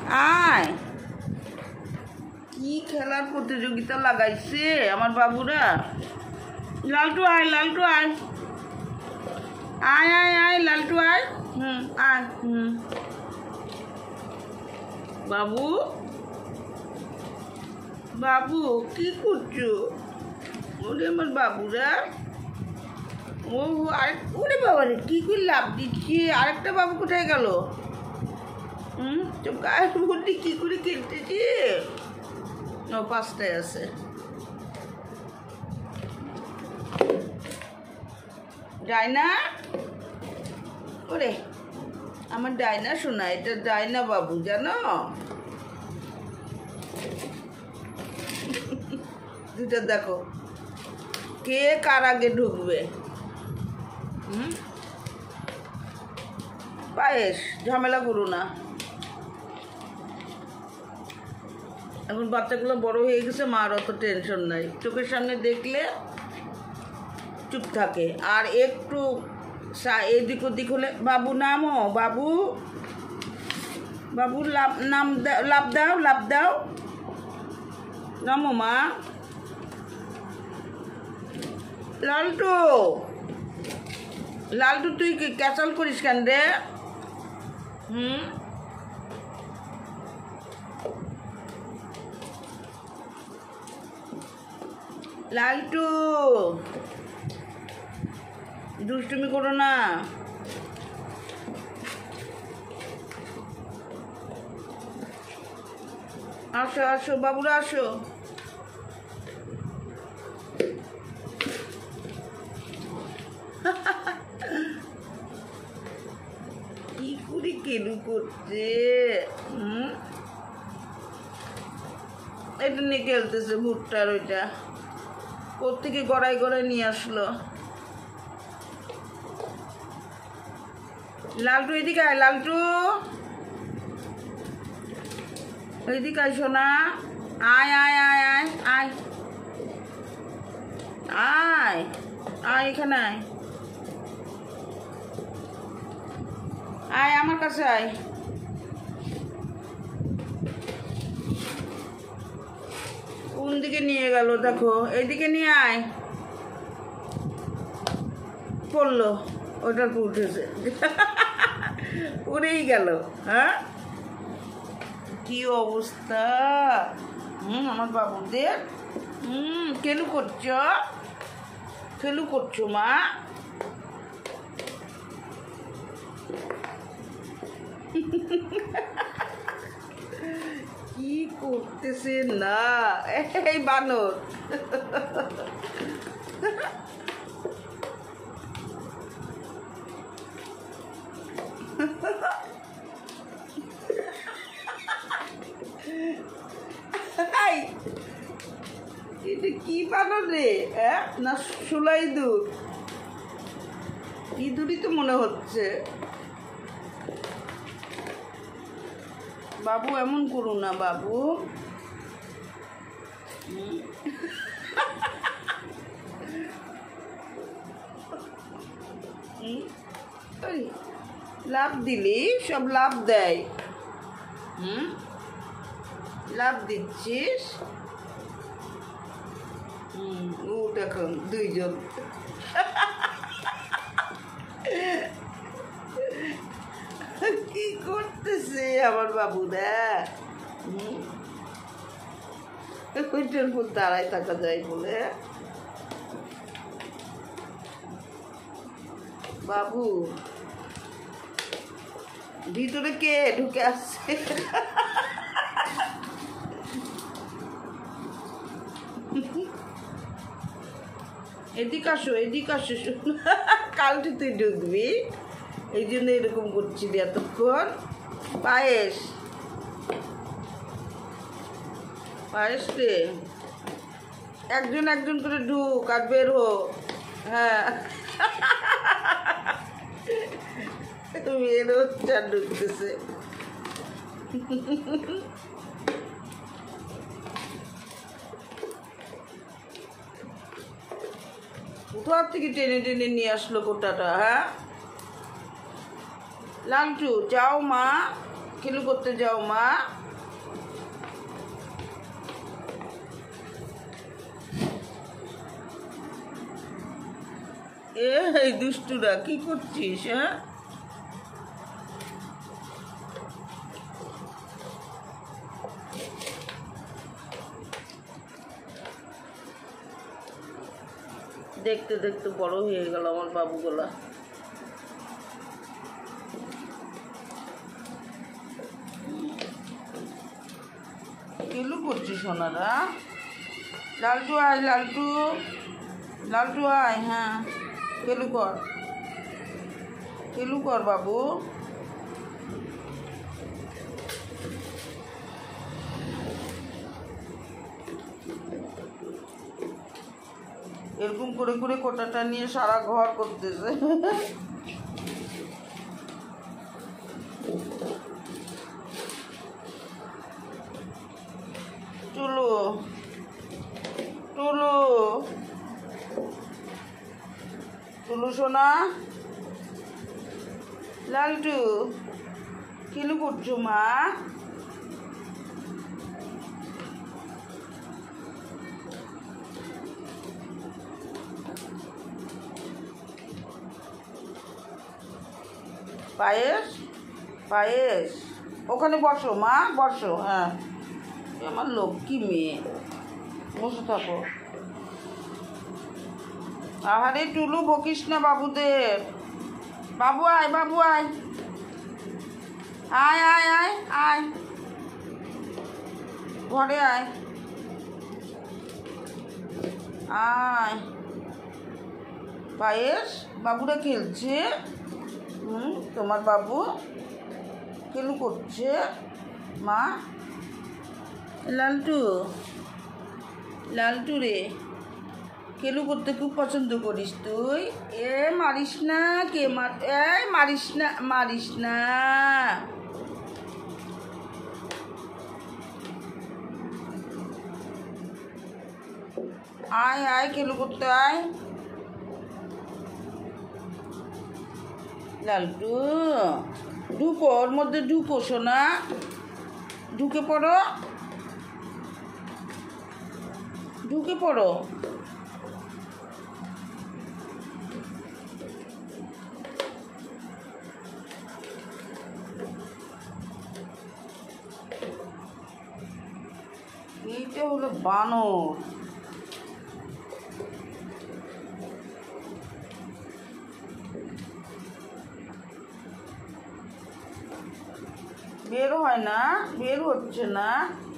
আয়, কি খেলার প্রতিযোগিতা লাগাইছে আমার বাবুরা। লালটু আয়, লালটু আয়, আয় আয় আয় লালটু আয়। আয়। বাবু, বাবু কি করছো? ওরে আমার বাবুরা, ও আরেক, ওরে বাবা রে কি করে লাভ দিচ্ছি। আরেকটা বাবু কোথায় গেল? তো গায়ের মধ্যে কি করে খেলতেছি। ও পাঁচটায় আছে। ডায়না, ওরে আমার ডায়না শোনা, এটা ডায়না বাবু জানো। দুটা দেখো কে কার আগে ঢুকবে। পায়েস ঝামেলা করো না। এখন বাচ্চাগুলো বড় হয়ে গেছে, মার অত টেনশন নাই, চোখের সামনে দেখলে চুপ থাকে। আর একটু এদিক ওদিক হলে বাবু নামো, বাবু, বাবু লাভ নাম লাভ দাও, লাভ দাও, নামো মা। লালটু, লালটু তুই কি ক্যাচাল করিস কেন রে? লালটু দুষ্টুমি করো না। আসো আসো বাবুরা আসো। কি করে কেলু করছে। এটা নিয়ে খেলতেছে ভুট্টার, ওইটা কোত্থেকে গড়াই গড়াই নিয়ে আসলো। লালটু এদিকে আয়, লালটু এদিকে আয় সোনা, আয় আয় আয় আয় আয় আয় আয়, এখানে আয়, আয় আমার কাছে আয়। কোন দিকে নিয়ে গেল দেখো, এইদিকে নিয়ে আয়। পড়লো, ওটার পর উঠেছে, উড়েই গেল। হ্যাঁ কি অবস্থা আমার বাবুদের। খেলু করছো, খেলু করছো মা। কি করতেছে না এই বানর। এটা কি বানর রে? না সুলাই ইঁদুর? ইঁদুরই তো মনে হচ্ছে। বাবু এমন করো না বাবু। লাভ দিলি সব লাভ দেয়। লাভ দিচ্ছিস। ও দেখো দুইজন। কি করতেছে আমার বাবুরা। ওইটার উপর দাঁড়ায় থাকা যায় বলে। বাবু ভিতরে কে ঢুকে আসছে? এদিক আসো, এদিক আসো। কালটি তুই ঢুকবি, এই জন্য এরকম করছিলি এতক্ষণ। পায়েস, পায়েস রে, একজন একজন করে ঢুক আর বের হো। হ্যাঁ তুমি এর হচ্ছে আর ঢুকতেছে। কোথার থেকে টেনে টেনে নিয়ে আসলো কোটাটা। হ্যাঁ লালটু যাও মা, খেলু করতে যাও মা। এই দুষ্টুরা কি করছিস? হ্যাঁ, দেখতে দেখতে বড় হয়ে গেল আমার বাবুগুলা। কেলু করছিস সোনারা? লালটু আয়, লালটু, লালটু আয়। হ্যাঁ, কেলু কর, কেলু কর বাবু। এরকম করে করে কোটাটা নিয়ে সারা ঘর করতেছে। টুলু, টুলু, টুলু সোনা, লালটু, কেলু করছো মা? পায়েস, পায়েস, ওখানে বসো মা, বসো। হ্যাঁ, আমার লক্ষ্মী মেয়ে, বসে থাকো। আহারে টুলু, বকিস না বাবুদের। বাবু আয়, বাবু আয়, আয় আয় আয় আয়, ঘরে আয়, আয়। পায়েস, বাবুরা খেলছে। তোমার বাবু কেলু করছে মা। লালটু, লালটু রে, কেলু করতে খুব পছন্দ করিস তুই। এ মারিস না, কে মার, এই মারিস না, মারিস না। আয় আয়, কেলু করতে আয়। লালটু, ঢুকো, ওর মধ্যে ঢুকো সোনা, ঢুকে পড়ো, ঢুকে পড়ো। এইটা হলো বানর। বের হয় না, বের হচ্ছে না।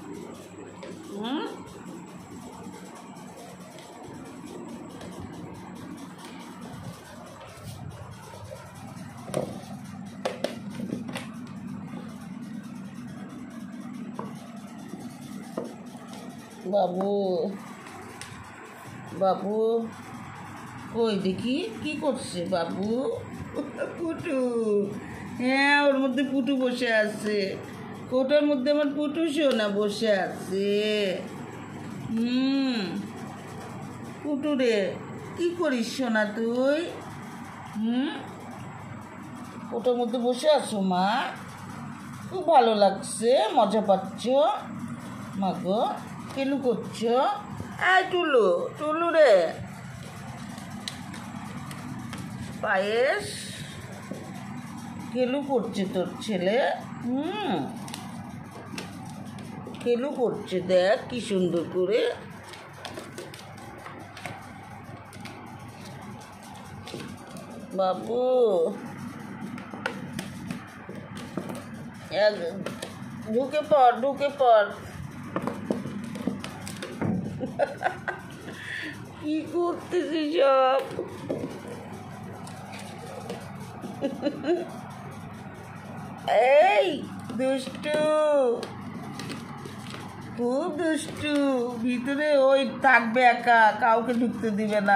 বাবু, বাবু কই দেখি কি করছে বাবু? পুটু, হ্যাঁ, ওর মধ্যে পুটু বসে আছে। কোটার মধ্যে আমার পুটু সোনা বসে আছে। পুটু রে, কি করিস সোনা তুই? কোটার মধ্যে বসে আছো মা? খুব ভালো লাগছে, মজা পাচ্ছ মা গো? কেলু করছো? আয় টুলু, টুলু রে, পায়েস, কেলু করছে তোর ছেলে। কেলু করছে, দেখ কি সুন্দর করে। বাবু, ঢুকে পড়, ঢুকে পড়। কি করতেছিস সব? এই দুষ্টু, খুব দুষ্টু। ভিতরে ওই থাকবে একা, কাউকে ঢুকতে দিবে না।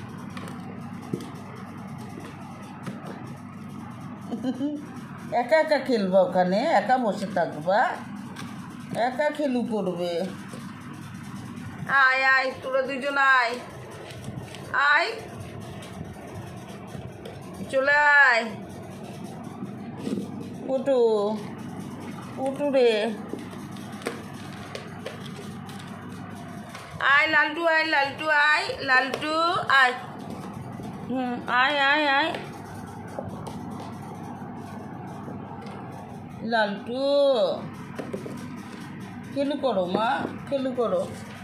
একা একা খেলবা ওখানে, একা বসে থাকবা, একা খেলু করবে। আয় আয়, তোরা দুজন আয়, আয়, চলে আয়। পুটু, পুটু রে, আয় লালটু, আয় লালটু, আয় লালটু, আয়। আয় আয় আয় লালটু খেলু করো মা খেলু করো